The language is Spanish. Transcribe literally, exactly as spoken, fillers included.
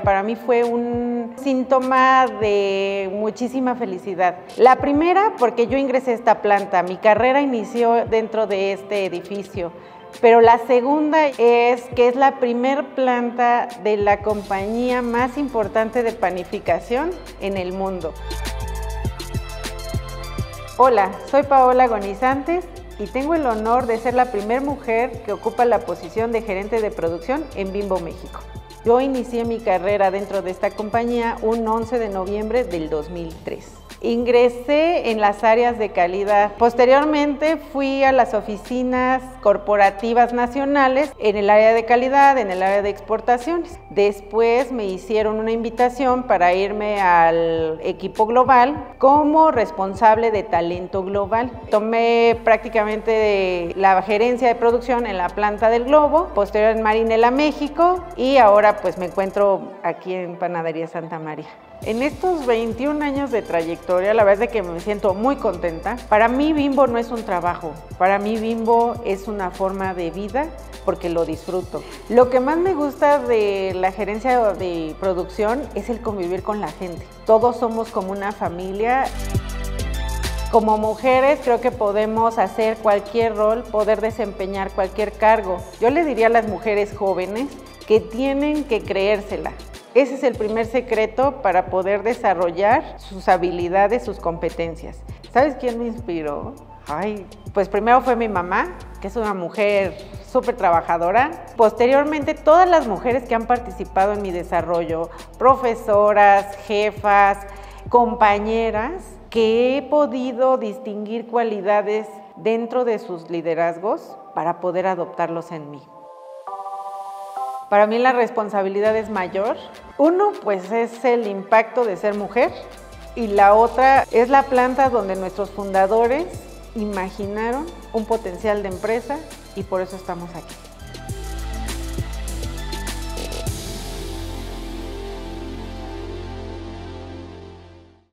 para mí fue un síntoma de muchísima felicidad. La primera, porque yo ingresé a esta planta, mi carrera inició dentro de este edificio. Pero la segunda es que es la primer planta de la compañía más importante de panificación en el mundo. Hola, soy Paola Agonizantes y tengo el honor de ser la primera mujer que ocupa la posición de gerente de producción en Bimbo México. Yo inicié mi carrera dentro de esta compañía un once de noviembre del dos mil tres. Ingresé en las áreas de calidad. Posteriormente fui a las oficinas corporativas nacionales en el área de calidad, en el área de exportaciones. Después me hicieron una invitación para irme al equipo global como responsable de talento global. Tomé prácticamente la gerencia de producción en la planta del Globo, posterior en Marinela, México, y ahora pues me encuentro aquí en Panadería Santa María. En estos veintiún años de trayectoria, la verdad es que me siento muy contenta. Para mí Bimbo no es un trabajo, para mí Bimbo es una forma de vida porque lo disfruto. Lo que más me gusta de la gerencia de producción es el convivir con la gente. Todos somos como una familia. Como mujeres creo que podemos hacer cualquier rol, poder desempeñar cualquier cargo. Yo le diría a las mujeres jóvenes que tienen que creérsela. Ese es el primer secreto para poder desarrollar sus habilidades, sus competencias. ¿Sabes quién me inspiró? Ay, pues primero fue mi mamá, que es una mujer súper trabajadora. Posteriormente, todas las mujeres que han participado en mi desarrollo, profesoras, jefas, compañeras, que he podido distinguir cualidades dentro de sus liderazgos para poder adoptarlos en mí. Para mí la responsabilidad es mayor. Uno, pues es el impacto de ser mujer, y la otra es la planta donde nuestros fundadores imaginaron un potencial de empresa y por eso estamos aquí.